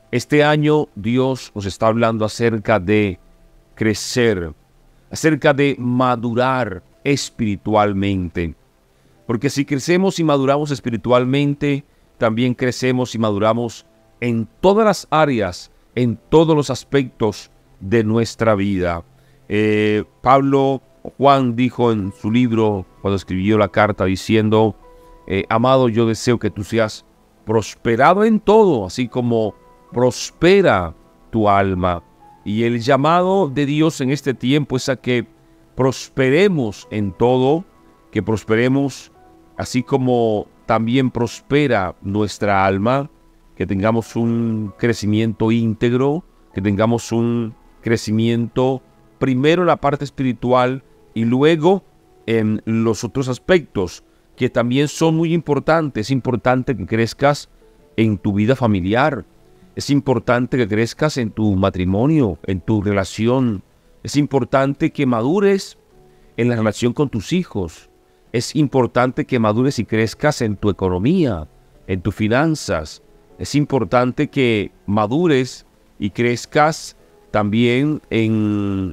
Este año Dios nos está hablando acerca de crecer, acerca de madurar espiritualmente. Porque si crecemos y maduramos espiritualmente, también crecemos y maduramos en todas las áreas, en todos los aspectos de nuestra vida. Juan dijo en su libro, cuando escribió la carta, diciendo, amado, yo deseo que tú seas prosperado en todo, así como prospera tu alma. Y el llamado de Dios en este tiempo es a que prosperemos en todo, que prosperemos así como también prospera nuestra alma, que tengamos un crecimiento íntegro, que tengamos un crecimiento primero en la parte espiritual y luego en los otros aspectos que también son muy importantes. Es importante que crezcas en tu vida familiar, es importante que crezcas en tu matrimonio, en tu relación, es importante que madures en la relación con tus hijos, es importante que madures y crezcas en tu economía, en tus finanzas, es importante que madures y crezcas también en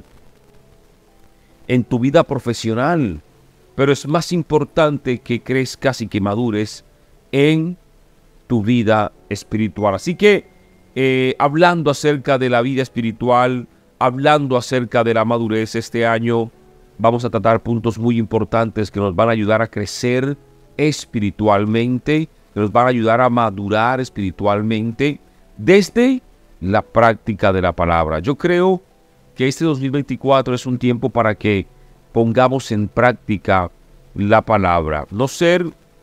tu vida profesional, pero es más importante que crezcas y que madures en tu vida espiritual. Así que hablando acerca de la vida espiritual, hablando acerca de la madurez, este año vamos a tratar puntos muy importantes que nos van a ayudar a crecer espiritualmente, que nos van a ayudar a madurar espiritualmente desde la práctica de la palabra. Yo creo que este 2024 es un tiempo para que pongamos en práctica la palabra. No ser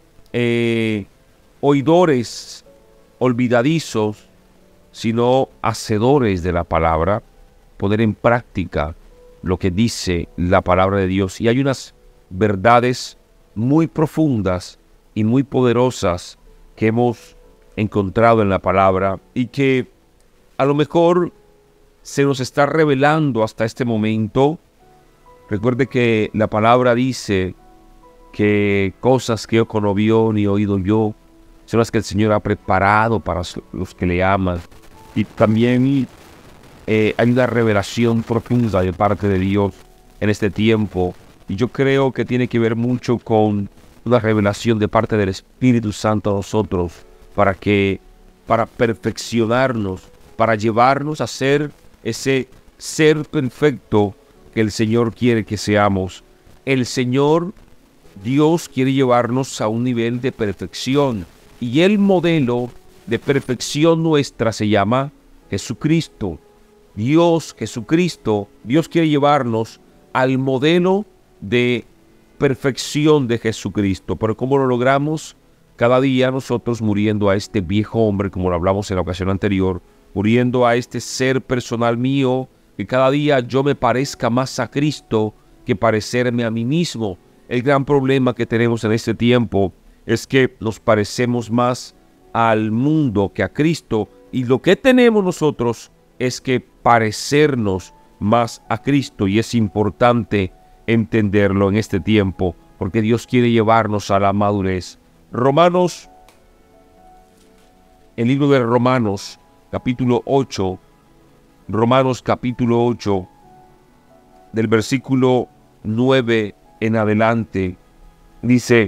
oidores olvidadizos, sino hacedores de la palabra, poner en práctica lo que dice la palabra de Dios. Y hay unas verdades muy profundas y muy poderosas que hemos encontrado en la palabra y que a lo mejor se nos está revelando hasta este momento. Recuerde que la palabra dice que cosas que ojo no vio ni oído yo son las que el Señor ha preparado para los que le aman. Y también hay una revelación profunda de parte de Dios en este tiempo. Y yo creo que tiene que ver mucho con una revelación de parte del Espíritu Santo a nosotros para perfeccionarnos, para llevarnos a ser ese ser perfecto que el Señor quiere que seamos. El Señor, Dios, quiere llevarnos a un nivel de perfección. Y el modelo de perfección nuestra se llama Jesucristo. Jesucristo, Dios quiere llevarnos al modelo de perfección de Jesucristo. Pero ¿cómo lo logramos? Cada día nosotros muriendo a este viejo hombre, como lo hablamos en la ocasión anterior, muriendo a este ser personal mío, que cada día yo me parezca más a Cristo que parecerme a mí mismo. El gran problema que tenemos en este tiempo es que nos parecemos más al mundo que a Cristo, y lo que tenemos nosotros es que parecernos más a Cristo, y es importante entenderlo en este tiempo, porque Dios quiere llevarnos a la madurez. El libro de Romanos, capítulo 8, del versículo 9 en adelante, dice: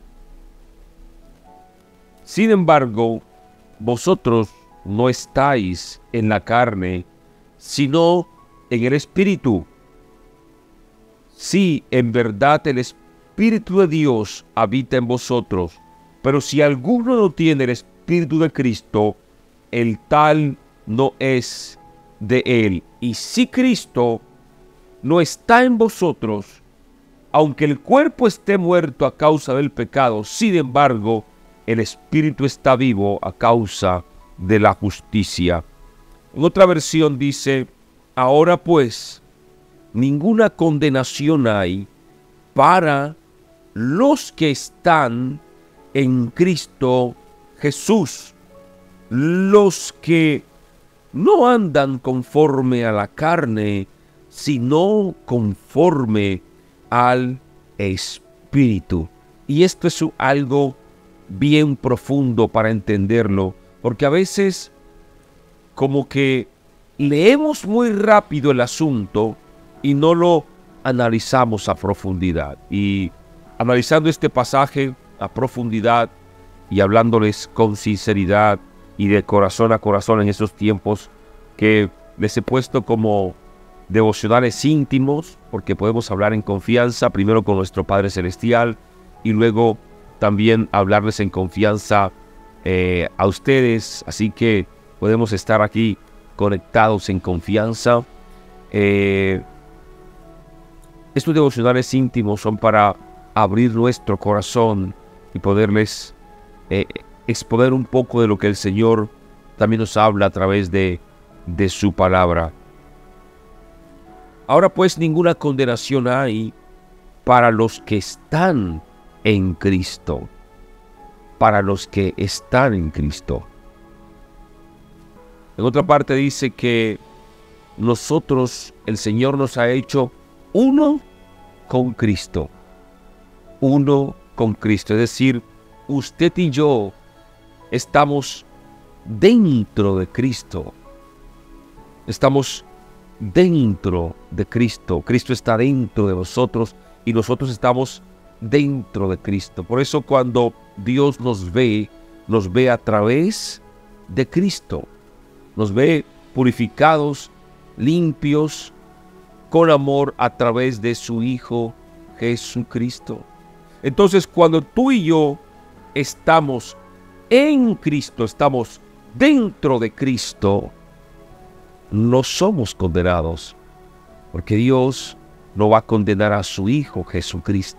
sin embargo, vosotros no estáis en la carne, sino en el Espíritu. Si en verdad el Espíritu de Dios habita en vosotros, pero si alguno no tiene el Espíritu de Cristo, el tal no es de él. Y si Cristo no está en vosotros, aunque el cuerpo esté muerto a causa del pecado, sin embargo, el Espíritu está vivo a causa de la justicia. En otra versión dice: ahora pues, ninguna condenación hay para los que están en Cristo Jesús, los que no andan conforme a la carne, sino conforme al Espíritu. Y esto es algo bien profundo para entenderlo, porque a veces como que leemos muy rápido el asunto y no lo analizamos a profundidad. Y analizando este pasaje a profundidad y hablándoles con sinceridad y de corazón a corazón en esos tiempos que les he puesto como devocionales íntimos, porque podemos hablar en confianza, primero con nuestro Padre Celestial y luego también hablarles en confianza a ustedes, así que podemos estar aquí conectados en confianza. Estos devocionales íntimos son para abrir nuestro corazón y poderles exponer un poco de lo que el Señor también nos habla a través de su palabra. Ahora pues ninguna condenación hay para los que están en Cristo. Para los que están en Cristo. En otra parte dice que nosotros, el Señor nos ha hecho uno con Cristo. Uno con Cristo. Es decir, usted y yo estamos dentro de Cristo. Estamos dentro de Cristo. Cristo está dentro de nosotros y nosotros estamos dentro de Cristo. Por eso cuando Dios nos ve a través de Cristo. Nos ve purificados, limpios, con amor a través de su Hijo Jesucristo. Entonces cuando tú y yo estamos en Cristo, estamos dentro de Cristo, no somos condenados, porque Dios no va a condenar a su Hijo Jesucristo.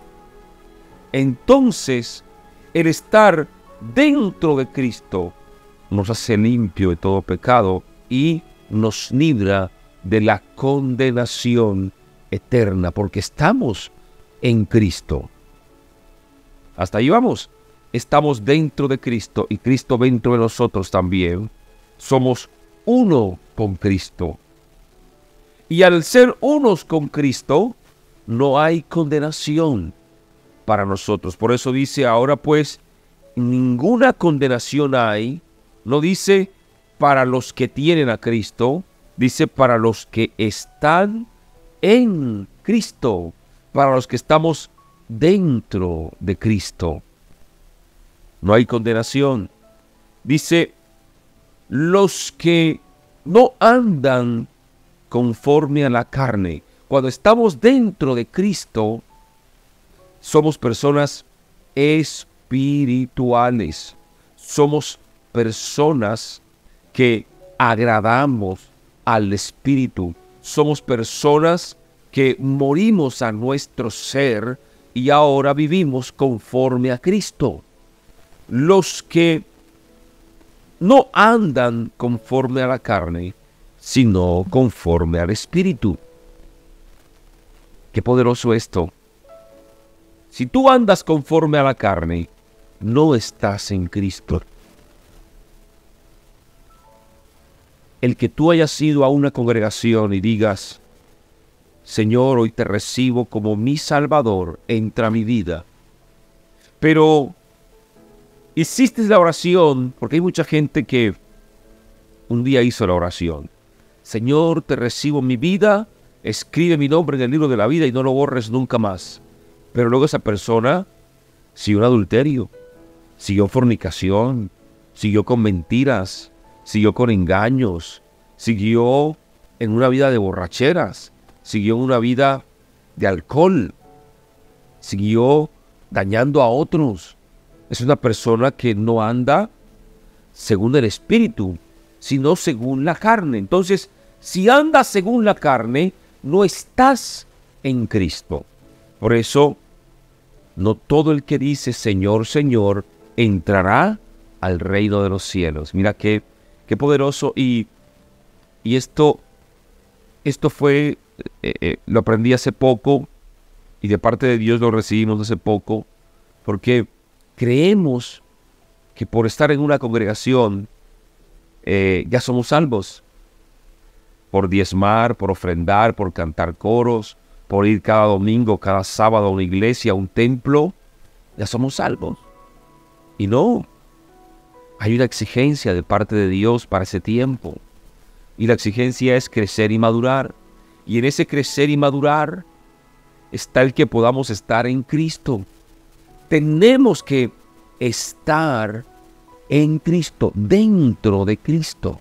Entonces, el estar dentro de Cristo nos hace limpio de todo pecado y nos libra de la condenación eterna, porque estamos en Cristo. Hasta ahí vamos. Estamos dentro de Cristo y Cristo dentro de nosotros también. Somos uno con Cristo. Y al ser unos con Cristo, no hay condenación para nosotros. Por eso dice, ahora pues, ninguna condenación hay. No dice para los que tienen a Cristo, dice para los que están en Cristo, para los que estamos dentro de Cristo. No hay condenación. Dice, los que no andan conforme a la carne. Cuando estamos dentro de Cristo, somos personas espirituales. Somos personas que agradamos al Espíritu. Somos personas que morimos a nuestro ser y ahora vivimos conforme a Cristo. Los que no andan conforme a la carne, sino conforme al Espíritu. Qué poderoso esto. Si tú andas conforme a la carne, no estás en Cristo. El que tú hayas ido a una congregación y digas, Señor, hoy te recibo como mi Salvador, entra a mi vida. Pero hiciste la oración, porque hay mucha gente que un día hizo la oración. Señor, te recibo en mi vida, escribe mi nombre en el libro de la vida y no lo borres nunca más. Pero luego esa persona siguió en adulterio, siguió en fornicación, siguió con mentiras, siguió con engaños, siguió en una vida de borracheras, siguió en una vida de alcohol, siguió dañando a otros. Es una persona que no anda según el Espíritu, sino según la carne. Entonces, si andas según la carne, no estás en Cristo. Por eso, no todo el que dice Señor, Señor, entrará al reino de los cielos. Mira qué poderoso. Y esto fue, lo aprendí hace poco y de parte de Dios lo recibimos hace poco, porque creemos que por estar en una congregación ya somos salvos. Por diezmar, por ofrendar, por cantar coros, por ir cada domingo, cada sábado a una iglesia, a un templo, ya somos salvos. Y no, hay una exigencia de parte de Dios para ese tiempo. Y la exigencia es crecer y madurar. Y en ese crecer y madurar está el que podamos estar en Cristo. Tenemos que estar en Cristo, dentro de Cristo.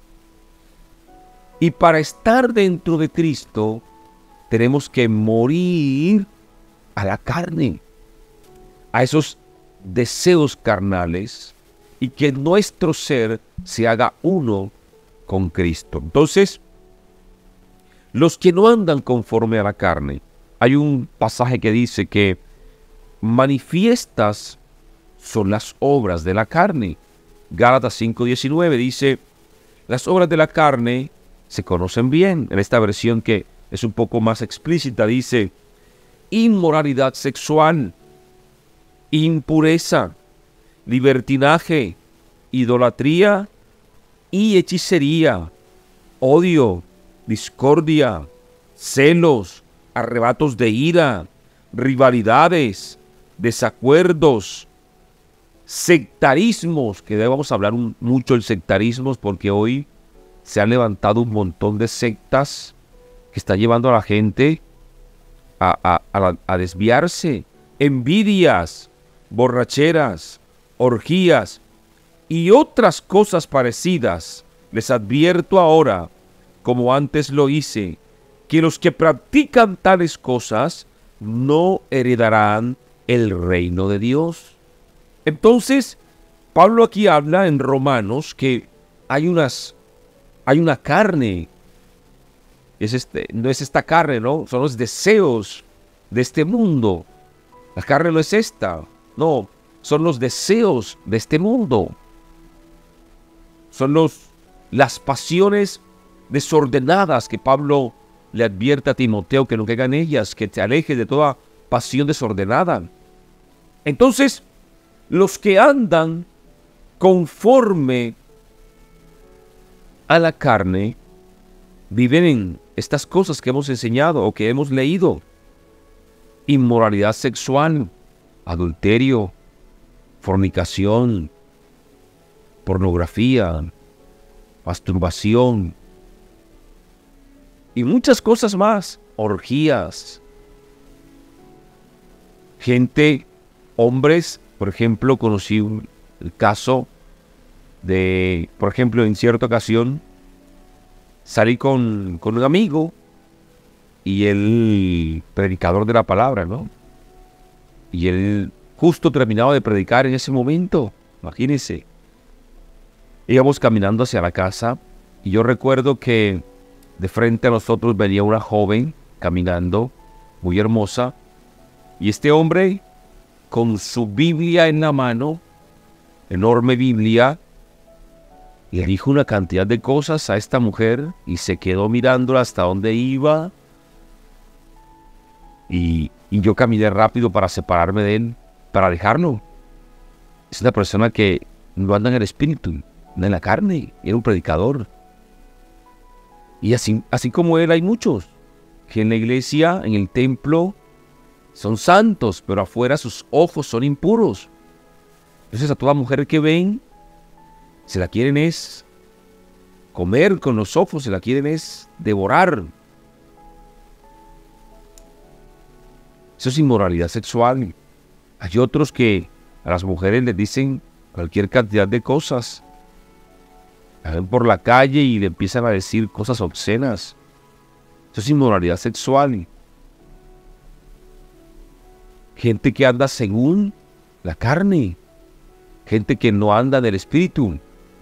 Y para estar dentro de Cristo, tenemos que morir a la carne, a esos deseos carnales, y que nuestro ser se haga uno con Cristo. Entonces, los que no andan conforme a la carne, hay un pasaje que dice que manifiestas son las obras de la carne. Gálatas 5:19 dice, las obras de la carne se conocen bien. En esta versión que es un poco más explícita dice, inmoralidad sexual, impureza, libertinaje, idolatría y hechicería, odio, discordia, celos, arrebatos de ira, rivalidades, desacuerdos, sectarismos, que debemos hablar mucho del sectarismo porque hoy se han levantado un montón de sectas que están llevando a la gente a desviarse, envidias, borracheras, orgías y otras cosas parecidas. Les advierto ahora, como antes lo hice, que los que practican tales cosas no heredarán el reino de Dios. Entonces, Pablo aquí habla en Romanos que hay una carne. No es esta carne, ¿no? Son los deseos de este mundo. La carne no es esta, no, son los deseos de este mundo. Son las pasiones desordenadas que Pablo le advierte a Timoteo que no caiga en ellas, que te alejes de toda pasión desordenada. Entonces, los que andan conforme a la carne viven en estas cosas que hemos enseñado o que hemos leído. Inmoralidad sexual, adulterio, fornicación, pornografía, masturbación y muchas cosas más, orgías. Gente, hombres, por ejemplo, conocí el caso de, por ejemplo, en cierta ocasión, salí con un amigo y el predicador de la palabra, ¿no? Y él justo terminaba de predicar en ese momento, imagínense. Íbamos caminando hacia la casa y yo recuerdo que de frente a nosotros venía una joven caminando, muy hermosa, y este hombre con su Biblia en la mano, enorme Biblia, le dijo una cantidad de cosas a esta mujer y se quedó mirándola hasta dónde iba. Y yo caminé rápido para separarme de él, para dejarlo. Es una persona que no anda en el espíritu, anda en la carne, era un predicador. Y así como él hay muchos, que en la iglesia, en el templo, son santos, pero afuera sus ojos son impuros. Entonces a toda mujer que ven, se la quieren es comer con los ojos, se la quieren es devorar. Eso es inmoralidad sexual. Hay otros que a las mujeres les dicen cualquier cantidad de cosas. La ven por la calle y le empiezan a decir cosas obscenas. Eso es inmoralidad sexual. Gente que anda según la carne. Gente que no anda del espíritu.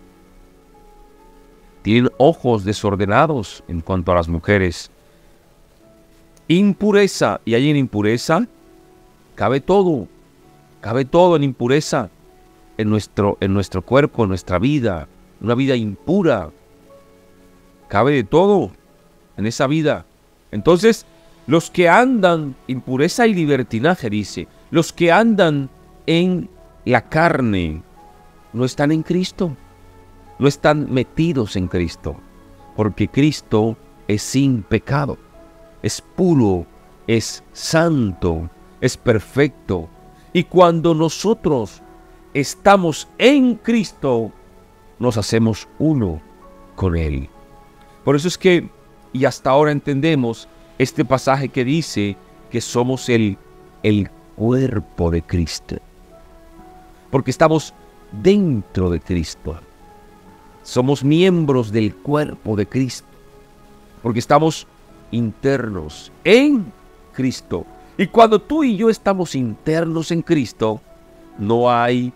Tienen ojos desordenados en cuanto a las mujeres. Impureza, y ahí en impureza cabe todo en impureza, en nuestro cuerpo, en nuestra vida, una vida impura, cabe de todo en esa vida. Entonces, los que andan, impureza y libertinaje dice, los que andan en la carne no están en Cristo, no están metidos en Cristo, porque Cristo es sin pecado. Es puro, es santo, es perfecto. Y cuando nosotros estamos en Cristo, nos hacemos uno con Él. Por eso es que, y hasta ahora entendemos este pasaje que dice que somos el cuerpo de Cristo. Porque estamos dentro de Cristo. Somos miembros del cuerpo de Cristo. Porque estamos internos en Cristo. Y cuando tú y yo estamos internos en Cristo, no hay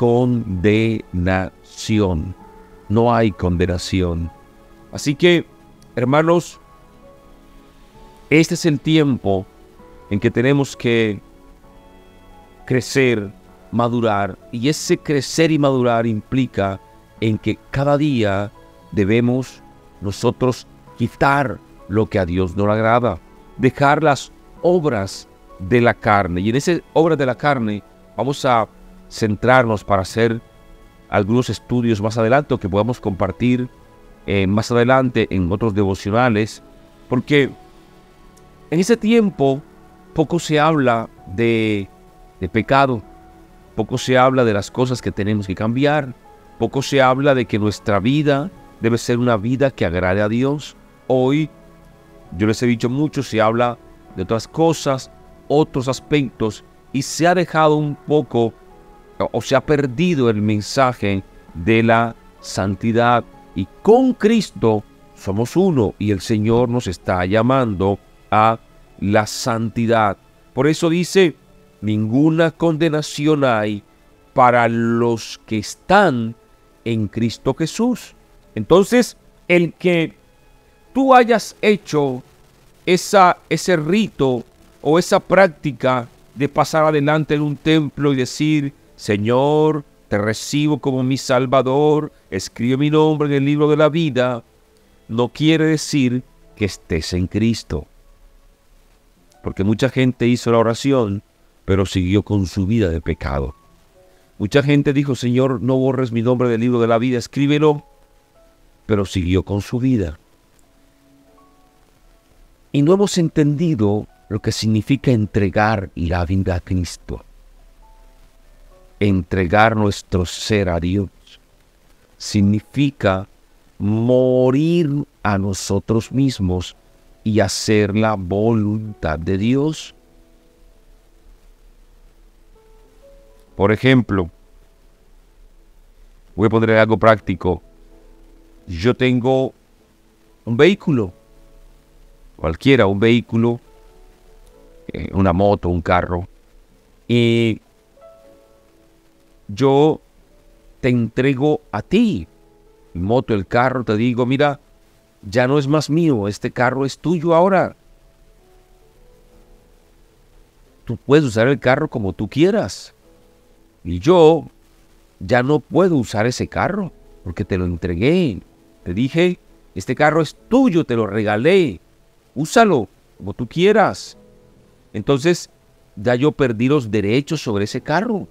condenación. No hay condenación. Así que, hermanos, este es el tiempo en que tenemos que crecer, madurar. Y ese crecer y madurar implica en que cada día debemos nosotros quitar lo que a Dios no le agrada, dejar las obras de la carne. Y en esas obras de la carne vamos a centrarnos para hacer algunos estudios más adelante o que podamos compartir más adelante en otros devocionales, porque en ese tiempo poco se habla de pecado, poco se habla de las cosas que tenemos que cambiar, poco se habla de que nuestra vida debe ser una vida que agrade a Dios. Hoy, yo les he dicho mucho, se habla de otras cosas, otros aspectos, y se ha dejado un poco, o se ha perdido el mensaje de la santidad. Y con Cristo somos uno, y el Señor nos está llamando a la santidad. Por eso dice, ninguna condenación hay para los que están en Cristo Jesús. Entonces, el que tú hayas hecho ese rito o esa práctica de pasar adelante en un templo y decir, Señor, te recibo como mi Salvador, escribe mi nombre en el libro de la vida, no quiere decir que estés en Cristo. Porque mucha gente hizo la oración, pero siguió con su vida de pecado. Mucha gente dijo, Señor, no borres mi nombre del libro de la vida, escríbelo, pero siguió con su vida. Y no hemos entendido lo que significa entregar la vida a Cristo. Entregar nuestro ser a Dios significa morir a nosotros mismos y hacer la voluntad de Dios. Por ejemplo, voy a poner algo práctico. Yo tengo un vehículo, cualquiera, un vehículo, una moto, un carro, y yo te entrego a ti, mi moto, el carro, te digo, mira, ya no es más mío, este carro es tuyo ahora. Tú puedes usar el carro como tú quieras. Y yo ya no puedo usar ese carro porque te lo entregué. Te dije, este carro es tuyo, te lo regalé. Úsalo como tú quieras. Entonces, ya yo perdí los derechos sobre ese carro.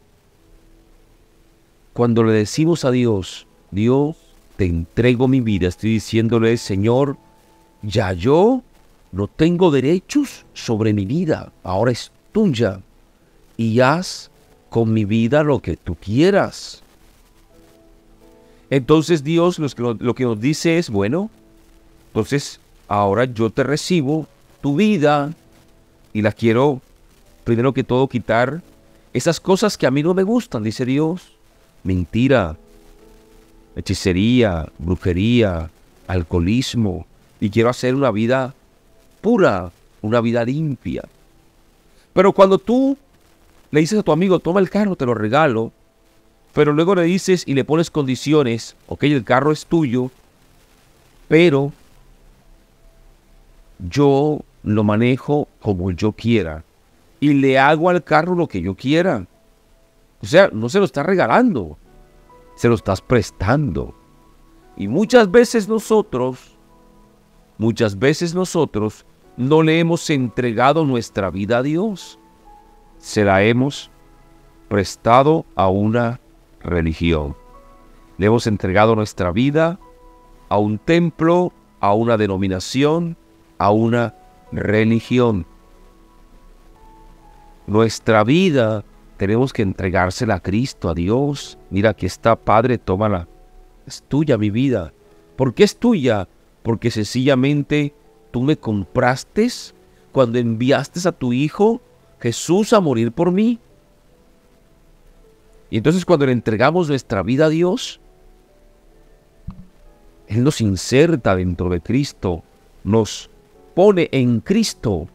Cuando le decimos a Dios, Dios, te entrego mi vida, estoy diciéndole, Señor, ya yo no tengo derechos sobre mi vida, ahora es tuya, y haz con mi vida lo que tú quieras. Entonces Dios lo que nos dice es, bueno, entonces ahora yo te recibo tu vida y la quiero, primero que todo, quitar esas cosas que a mí no me gustan, dice Dios. Mentira, hechicería, brujería, alcoholismo, y quiero hacer una vida pura, una vida limpia. Pero cuando tú le dices a tu amigo, toma el carro, te lo regalo, pero luego le dices y le pones condiciones, ok, el carro es tuyo, pero yo lo manejo como yo quiera y le hago al carro lo que yo quiera. O sea, no se lo estás regalando, se lo estás prestando. Y muchas veces nosotros no le hemos entregado nuestra vida a Dios. Se la hemos prestado a una religión. Le hemos entregado nuestra vida a un templo, a una denominación, a una religión. Nuestra vida tenemos que entregársela a Cristo, a Dios. Mira, aquí está, Padre, tómala. Es tuya mi vida. ¿Por qué es tuya? porque sencillamente tú me compraste cuando enviaste a tu Hijo Jesús a morir por mí. Y entonces cuando le entregamos nuestra vida a Dios, Él nos inserta dentro de Cristo, nos pone en Cristo.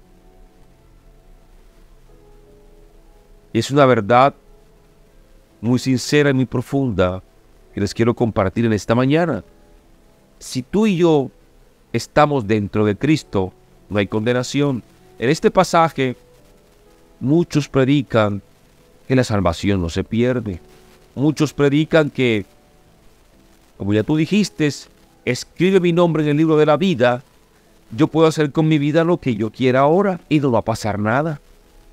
Y es una verdad muy sincera y muy profunda que les quiero compartir en esta mañana. Si tú y yo estamos dentro de Cristo, no hay condenación. En este pasaje, muchos predican que la salvación no se pierde. Muchos predican que, como ya tú dijiste, escribe mi nombre en el libro de la vida, yo puedo hacer con mi vida lo que yo quiera ahora y no va a pasar nada.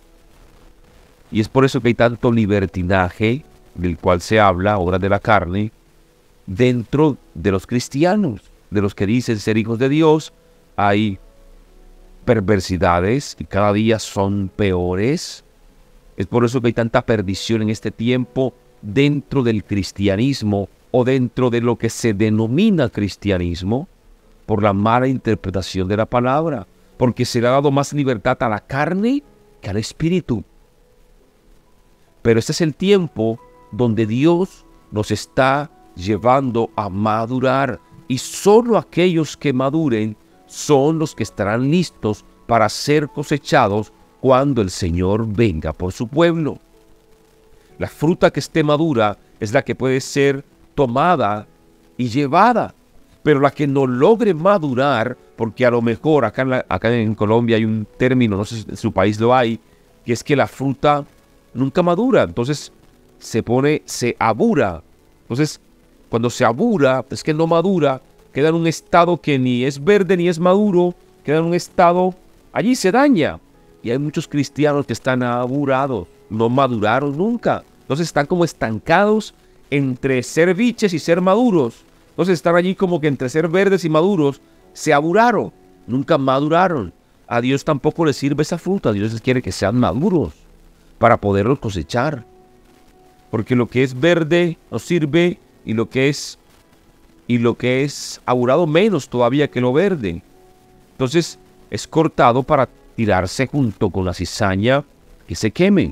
Y es por eso que hay tanto libertinaje, del cual se habla, obra de la carne, dentro de los cristianos, de los que dicen ser hijos de Dios. Hay perversidades y cada día son peores. Es por eso que hay tanta perdición en este tiempo dentro del cristianismo o dentro de lo que se denomina cristianismo, por la mala interpretación de la palabra, porque se le ha dado más libertad a la carne que al espíritu. Pero este es el tiempo donde Dios nos está llevando a madurar, y solo aquellos que maduren son los que estarán listos para ser cosechados cuando el Señor venga por su pueblo. La fruta que esté madura es la que puede ser tomada y llevada, pero la que no logre madurar, porque a lo mejor acá en Colombia hay un término, no sé si en su país lo hay, que es que la fruta nunca madura, entonces se abura. Entonces, cuando se abura, es que no madura, queda en un estado que ni es verde ni es maduro, queda en un estado, allí se daña. Y hay muchos cristianos que están aburados, no maduraron nunca. Entonces están como estancados entre ser biches y ser maduros. Entonces están allí como que entre ser verdes y maduros, se aburaron, nunca maduraron. A Dios tampoco le sirve esa fruta, Dios les quiere que sean maduros para poderlos cosechar. Porque lo que es verde no sirve, y lo que es aburado menos todavía que lo verde. Entonces es cortado para tirarse junto con la cizaña que se queme.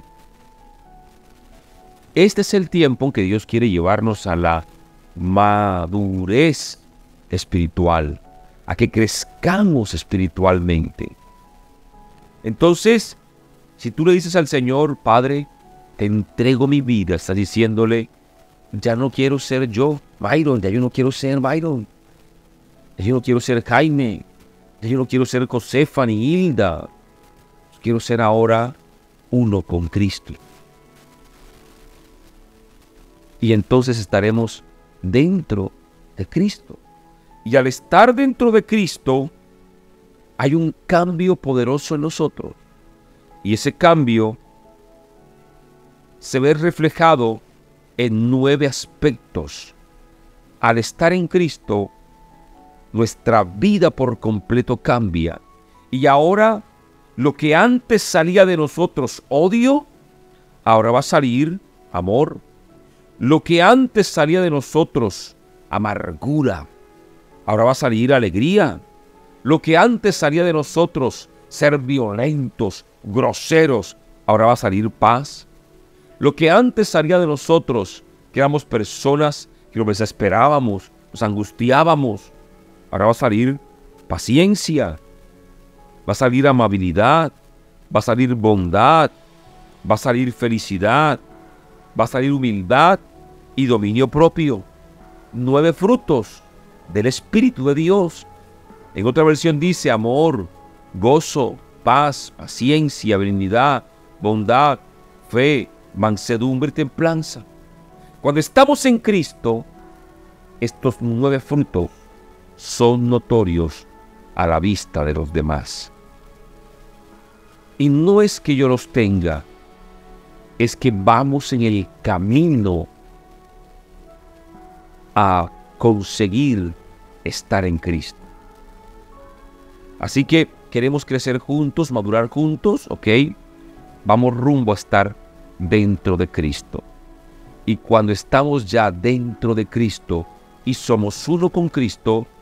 Este es el tiempo en que Dios quiere llevarnos a la madurez espiritual, a que crezcamos espiritualmente. Entonces, si tú le dices al Señor, Padre, te entrego mi vida, estás diciéndole, ya no quiero ser yo, Byron, ya yo no quiero ser Byron, ya yo no quiero ser Jaime, ya yo no quiero ser Josefa ni Hilda, quiero ser ahora uno con Cristo. Y entonces estaremos dentro de Cristo. Y al estar dentro de Cristo, hay un cambio poderoso en nosotros. Y ese cambio se ve reflejado en 9 aspectos. Al estar en Cristo, nuestra vida por completo cambia. Y ahora, lo que antes salía de nosotros, odio, ahora va a salir amor. Lo que antes salía de nosotros, amargura, ahora va a salir alegría. Lo que antes salía de nosotros, ser violentos, groseros, ahora va a salir paz. Lo que antes salía de nosotros, que éramos personas que nos desesperábamos, nos angustiábamos, ahora va a salir paciencia, va a salir amabilidad, va a salir bondad, va a salir felicidad, va a salir humildad y dominio propio. 9 frutos del Espíritu de Dios. En otra versión dice amor, gozo, paz, paciencia, benignidad, bondad, fe, mansedumbre y templanza. Cuando estamos en Cristo, estos 9 frutos son notorios a la vista de los demás. Y no es que yo los tenga, es que vamos en el camino a conseguir estar en Cristo. Así que queremos crecer juntos, madurar juntos, ¿ok? Vamos rumbo a estar dentro de Cristo. Y cuando estamos ya dentro de Cristo y somos uno con Cristo,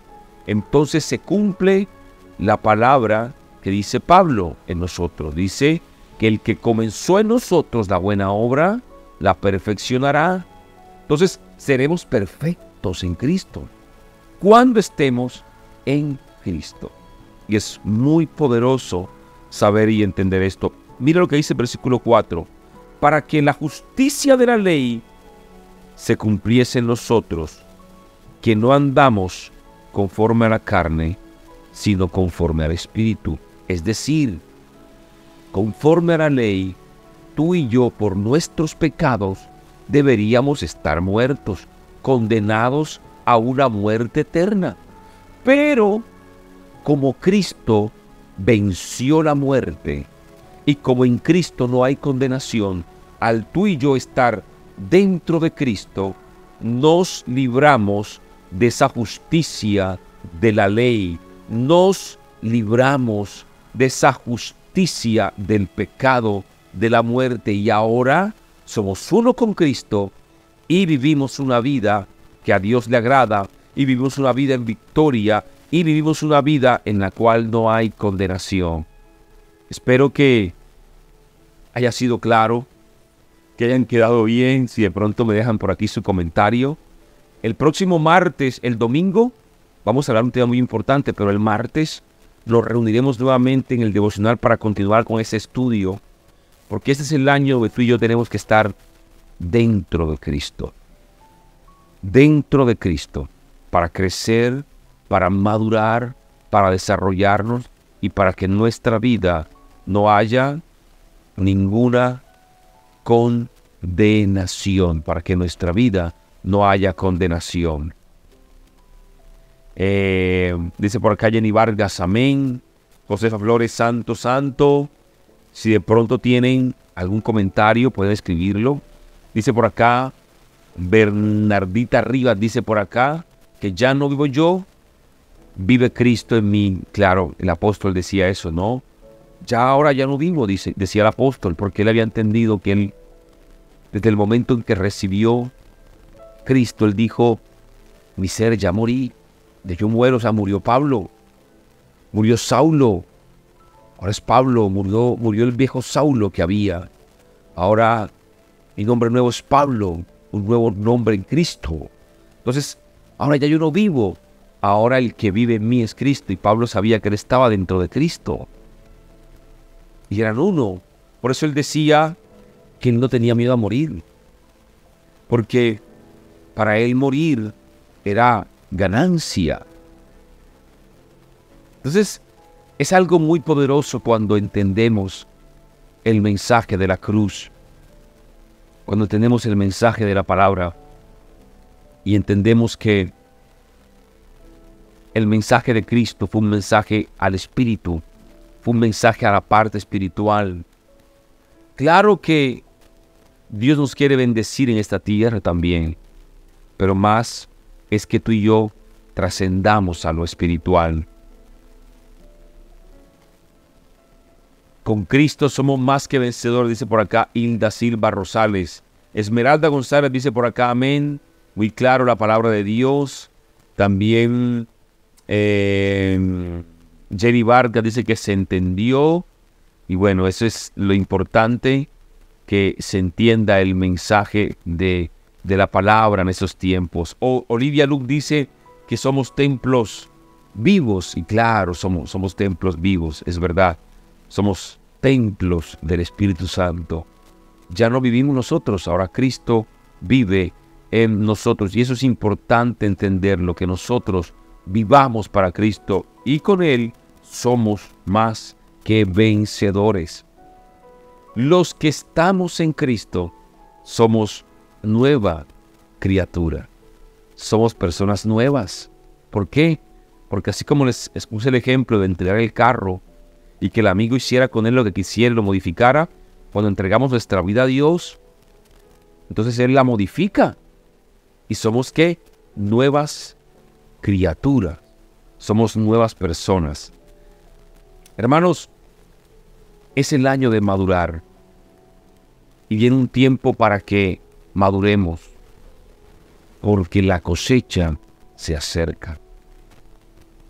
entonces se cumple la palabra que dice Pablo en nosotros. Dice que el que comenzó en nosotros la buena obra, la perfeccionará. Entonces seremos perfectos en Cristo cuando estemos en Cristo. Y es muy poderoso saber y entender esto. Mira lo que dice el versículo 4. Para que la justicia de la ley se cumpliese en nosotros, que no andamos conforme a la carne, sino conforme al Espíritu. Es decir, conforme a la ley, tú y yo por nuestros pecados deberíamos estar muertos, condenados a una muerte eterna. Pero como Cristo venció la muerte y como en Cristo no hay condenación, al tú y yo estar dentro de Cristo, nos libramos de esa justicia de la ley, nos libramos de esa justicia del pecado, de la muerte, y ahora somos uno con Cristo y vivimos una vida que a Dios le agrada, y vivimos una vida en victoria, y vivimos una vida en la cual no hay condenación. Espero que haya sido claro, que hayan quedado bien. Si de pronto me dejan por aquí su comentario. El próximo martes, el domingo, vamos a hablar de un tema muy importante, pero el martes nos reuniremos nuevamente en el devocional para continuar con ese estudio, porque este es el año donde tú y yo tenemos que estar dentro de Cristo. Dentro de Cristo, para crecer, para madurar, para desarrollarnos y para que en nuestra vida no haya ninguna condenación, para que en nuestra vida no haya condenación. Dice por acá Jenny Vargas, amén. Josefa Flores, santo, santo. Si de pronto tienen algún comentario, pueden escribirlo. Dice por acá Bernardita Rivas, dice por acá que ya no vivo yo, vive Cristo en mí. Claro, el apóstol decía eso, ¿no? Ya ahora ya no vivo, decía el apóstol, porque él había entendido que él, desde el momento en que recibió Cristo, él dijo, mi ser ya morí, de yo muero. O sea, murió Pablo, murió Saulo, ahora es Pablo, murió el viejo Saulo que había. Ahora mi nombre nuevo es Pablo, un nuevo nombre en Cristo. Entonces, ahora ya yo no vivo, ahora el que vive en mí es Cristo. Y Pablo sabía que él estaba dentro de Cristo. Y eran uno. Por eso él decía que él no tenía miedo a morir. Porque para él morir era ganancia. Entonces, es algo muy poderoso cuando entendemos el mensaje de la cruz. Cuando entendemos el mensaje de la palabra y entendemos que el mensaje de Cristo fue un mensaje al espíritu, fue un mensaje a la parte espiritual. Claro que Dios nos quiere bendecir en esta tierra también, pero más es que tú y yo trascendamos a lo espiritual. Con Cristo somos más que vencedores, dice por acá Hilda Silva Rosales. Esmeralda González dice por acá, amén. Muy claro la palabra de Dios. También Jenny Vargas dice que se entendió. Y bueno, eso es lo importante, que se entienda el mensaje de la palabra en esos tiempos. Olivia Luke dice que somos templos vivos. Y claro, somos templos vivos, es verdad. Somos templos del Espíritu Santo. Ya no vivimos nosotros, ahora Cristo vive en nosotros. Y eso es importante entenderlo, que nosotros vivamos para Cristo y con Él somos más que vencedores. Los que estamos en Cristo somos nueva criatura. Somos personas nuevas. ¿Por qué? Porque así como les puse el ejemplo de entregar el carro y que el amigo hiciera con él lo que quisiera y lo modificara, cuando entregamos nuestra vida a Dios, entonces Él la modifica. ¿Y somos qué? Nuevas criaturas. Somos nuevas personas. Hermanos, es el año de madurar. Y viene un tiempo para que maduremos, porque la cosecha se acerca.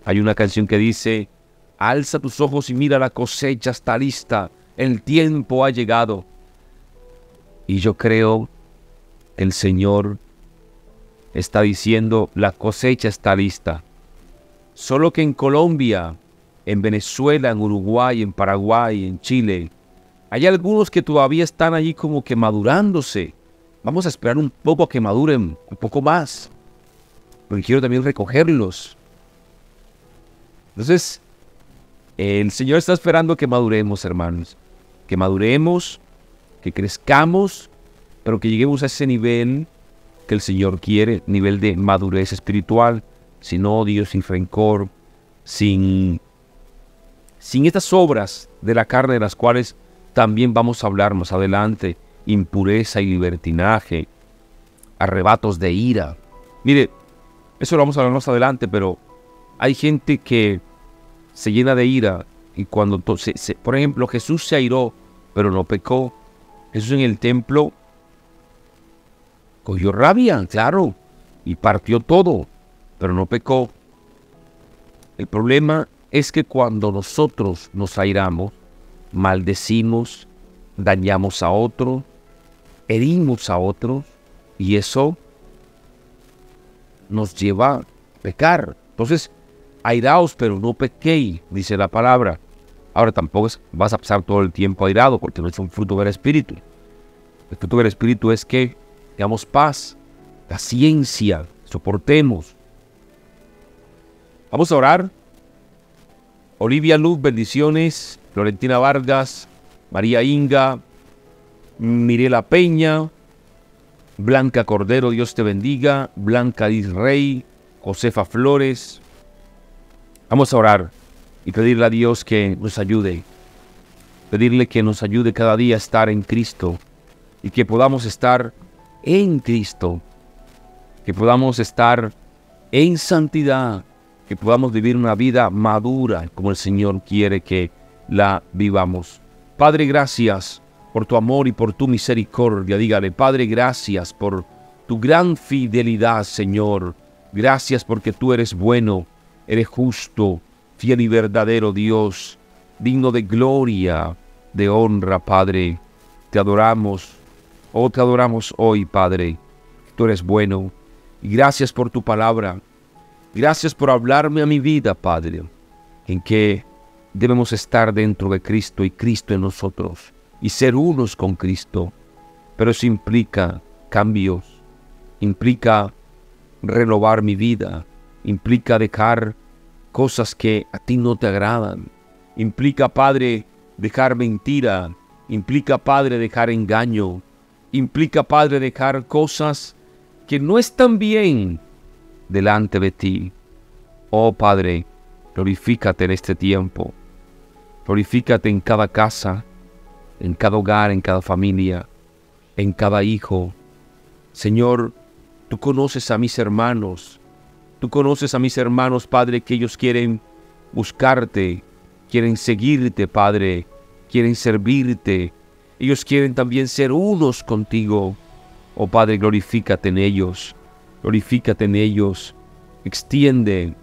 Hay una canción que dice: alza tus ojos y mira, la cosecha está lista, el tiempo ha llegado. Y yo creo que el Señor está diciendo: la cosecha está lista. Solo que en Colombia, en Venezuela, en Uruguay, en Paraguay, en Chile, hay algunos que todavía están allí como que madurándose. Vamos a esperar un poco a que maduren, un poco más, porque quiero también recogerlos. Entonces, el Señor está esperando que maduremos, hermanos. Que maduremos, que crezcamos, pero que lleguemos a ese nivel que el Señor quiere, nivel de madurez espiritual, sin odio, sin rencor, sin estas obras de la carne de las cuales también vamos a hablar más adelante: impureza y libertinaje, arrebatos de ira. Mire, eso lo vamos a hablar más adelante, pero hay gente que se llena de ira y cuando, por ejemplo, Jesús se airó, pero no pecó. Jesús en el templo cogió rabia, claro, y partió todo, pero no pecó. El problema es que cuando nosotros nos airamos, maldecimos, dañamos a otro, herimos a otros, y eso nos lleva a pecar. Entonces, airaos, pero no pequéis, dice la palabra. Ahora tampoco vas a pasar todo el tiempo airado, porque no es un fruto del Espíritu. El fruto del Espíritu es que tengamos paz, paciencia, soportemos. Vamos a orar. Olivia Luz, bendiciones. Florentina Vargas, María Inga, Mirela Peña, Blanca Cordero, Dios te bendiga. Blanca Disrey, Josefa Flores. Vamos a orar y pedirle a Dios que nos ayude. Pedirle que nos ayude cada día a estar en Cristo y que podamos estar en Cristo. Que podamos estar en santidad. Que podamos vivir una vida madura como el Señor quiere que la vivamos. Padre, gracias por tu amor y por tu misericordia. Dígale: Padre, gracias por tu gran fidelidad, Señor. Gracias porque tú eres bueno, eres justo, fiel y verdadero Dios, digno de gloria, de honra, Padre. Te adoramos, te adoramos hoy, Padre. Tú eres bueno. Y gracias por tu palabra. Gracias por hablarme a mi vida, Padre, en que debemos estar dentro de Cristo y Cristo en nosotros y ser unos con Cristo. Pero eso implica cambios, implica renovar mi vida, implica dejar cosas que a ti no te agradan, implica, Padre, dejar mentira, implica, Padre, dejar engaño, implica, Padre, dejar cosas que no están bien delante de ti. Oh Padre, glorifícate en este tiempo. Glorifícate en cada casa, en cada hogar, en cada familia, en cada hijo. Señor, tú conoces a mis hermanos. Tú conoces a mis hermanos, Padre, que ellos quieren buscarte, quieren seguirte, Padre, quieren servirte. Ellos quieren también ser unos contigo. Oh Padre, glorifícate en ellos. Glorifícate en ellos. Extiende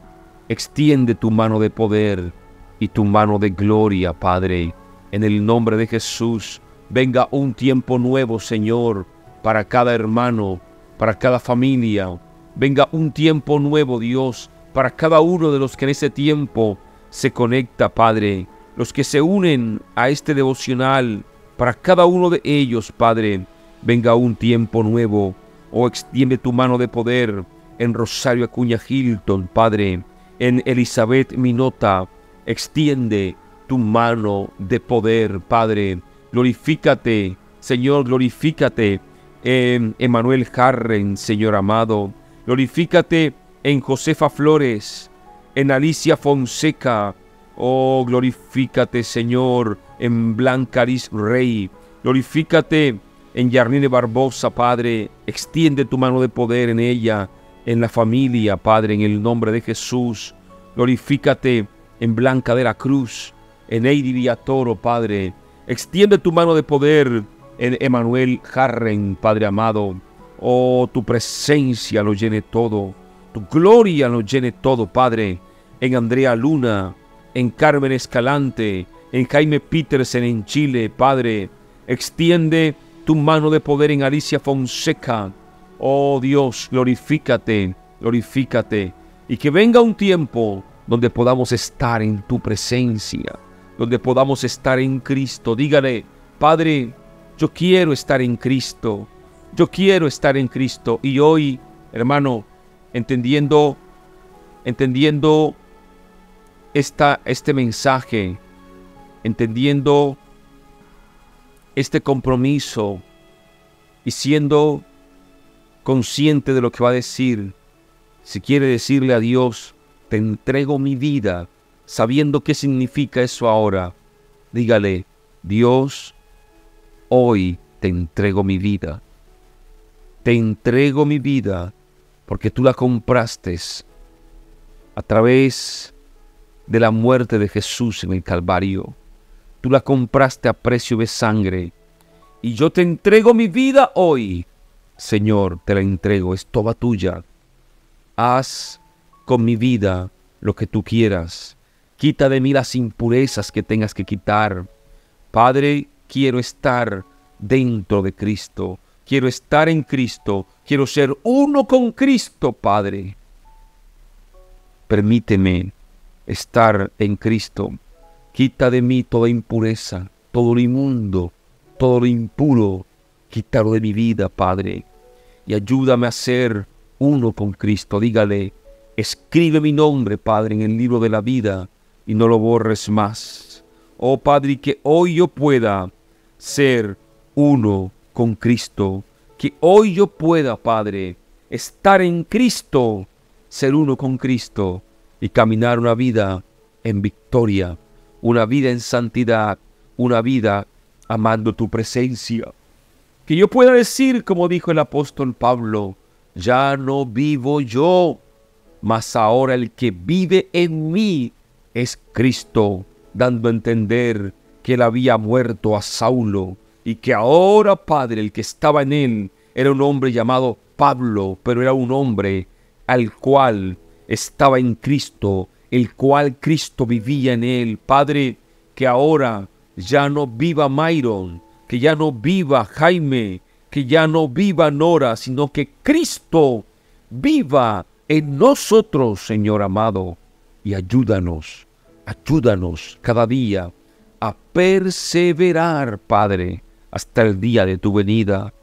tu mano de poder y tu mano de gloria, Padre. En el nombre de Jesús, venga un tiempo nuevo, Señor, para cada hermano, para cada familia. Venga un tiempo nuevo, Dios, para cada uno de los que en ese tiempo se conecta, Padre. Los que se unen a este devocional, para cada uno de ellos, Padre, venga un tiempo nuevo. Oh, extiende tu mano de poder en Rosario Acuña Hilton, Padre, en Elizabeth Minota. Extiende tu mano de poder, Padre. Glorifícate, Señor, glorifícate en Emanuel Harren, Señor amado. Glorifícate en Josefa Flores, en Alicia Fonseca. Oh, glorifícate, Señor, en Blanca Rey. Glorifícate en Yarnine Barbosa, Padre. Extiende tu mano de poder en ella, en la familia, Padre, en el nombre de Jesús. Glorifícate en Blanca de la Cruz, en Eidi Villatoro, Padre. Extiende tu mano de poder en Emanuel Harren, Padre amado. Oh, tu presencia lo llene todo, tu gloria lo llene todo, Padre. en Andrea Luna, en Carmen Escalante, en Jaime Petersen en Chile, Padre. Extiende tu mano de poder en Alicia Fonseca. Oh Dios, glorifícate, glorifícate. Y que venga un tiempo donde podamos estar en tu presencia, donde podamos estar en Cristo. Dígale, Padre, yo quiero estar en Cristo. Yo quiero estar en Cristo. Y hoy, hermano, entendiendo este mensaje, entendiendo este compromiso y siendo consciente de lo que va a decir, si quiere decirle a Dios, te entrego mi vida, sabiendo qué significa eso ahora, dígale, Dios, hoy te entrego mi vida. Te entrego mi vida porque tú la compraste a través de la muerte de Jesús en el Calvario. Tú la compraste a precio de sangre. Y yo te entrego mi vida hoy. Señor, te la entrego, es toda tuya. Haz con mi vida lo que tú quieras. Quita de mí las impurezas que tengas que quitar. Padre, quiero estar dentro de Cristo. Quiero estar en Cristo. Quiero ser uno con Cristo, Padre. Permíteme estar en Cristo. Quita de mí toda impureza, todo lo inmundo, todo lo impuro. Quítalo de mi vida, Padre. Y ayúdame a ser uno con Cristo. Dígale, escribe mi nombre, Padre, en el libro de la vida y no lo borres más. Oh, Padre, que hoy yo pueda ser uno con Cristo. Que hoy yo pueda, Padre, estar en Cristo, ser uno con Cristo y caminar una vida en victoria, una vida en santidad, una vida amando tu presencia. Que yo pueda decir, como dijo el apóstol Pablo, ya no vivo yo, mas ahora el que vive en mí es Cristo, dando a entender que él había muerto a Saulo y que ahora, Padre, el que estaba en él era un hombre llamado Pablo, pero era un hombre al cual estaba en Cristo, el cual Cristo vivía en él. Padre, que ahora ya no viva Myron, que ya no viva Jaime, que ya no viva Nora, sino que Cristo viva en nosotros, Señor amado. Y ayúdanos cada día a perseverar, Padre, hasta el día de tu venida.